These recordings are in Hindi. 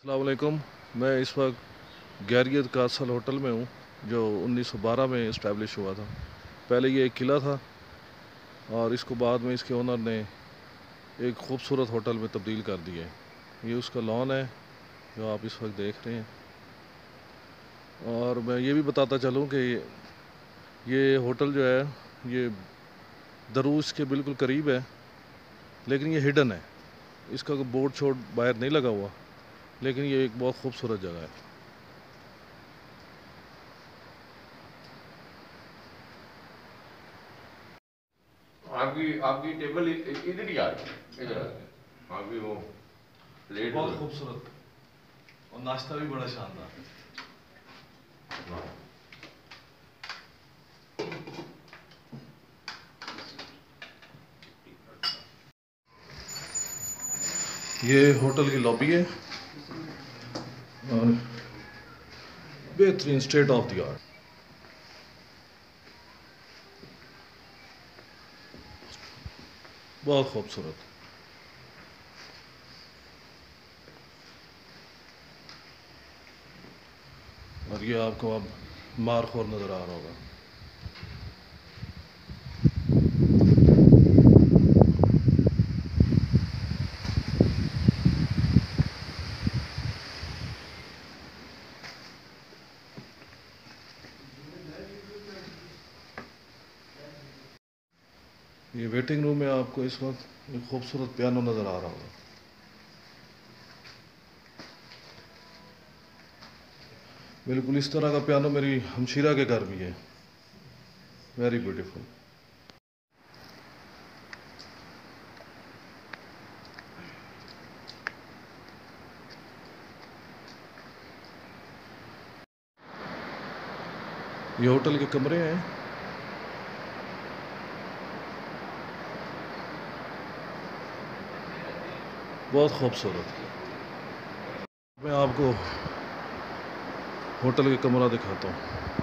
अस्सलाम वालेकुम। मैं इस वक्त गैरियत कासल होटल में हूँ, जो 1912 में इस्टेब्लिश हुआ था। पहले ये एक किला था और इसको बाद में इसके ओनर ने एक ख़ूबसूरत होटल में तब्दील कर दिया है। ये उसका लॉन है जो आप इस वक्त देख रहे हैं। और मैं ये भी बताता चलूँ कि ये होटल जो है ये दरूश के बिल्कुल करीब है, लेकिन ये हिडन है। इसका कोई बोर्ड शोर्ड बाहर नहीं लगा हुआ, लेकिन ये एक बहुत खूबसूरत जगह है। आपकी टेबल इधर ही आ रही है, इधर आ रही है। आपकी वो प्लेट बहुत खूबसूरत और नाश्ता भी बड़ा शानदार है। ये होटल की लॉबी है और बेहतरीन स्टेट ऑफ द आर्ट। बहुत खूबसूरत। और ये आपको अब मारखोर नज़र आ रहा होगा। ये वेटिंग रूम में आपको इस वक्त एक खूबसूरत पियानो नज़र आ रहा होगा। बिल्कुल इस तरह का पियानो मेरी हमशीरा के घर भी है। Very beautiful. ये होटल के कमरे हैं। बहुत खूबसूरत। मैं आपको होटल का कमरा दिखाता हूँ।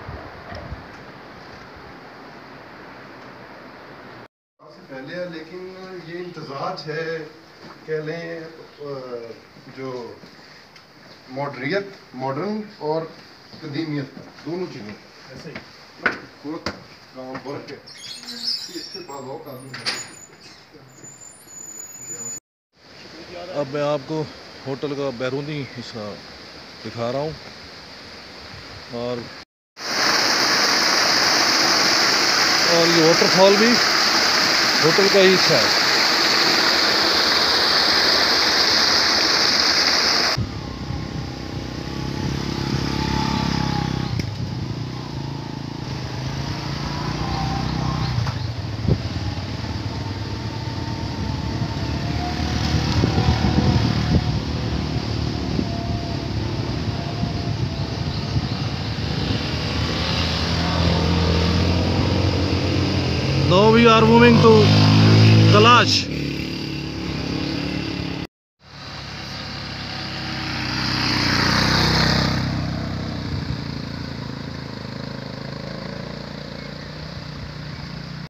पहले है, लेकिन ये इम्तजाज है कह लें जो मॉडर्न और कदीमियत दोनों चीज़ें ऐसे ही पूरा काम वर्क है। इसके बाद और अब मैं आपको होटल का बैरूनी हिस्सा दिखा रहा हूँ। और ये वाटरफॉल भी होटल का ही हिस्सा है। Now we are moving to Kalash.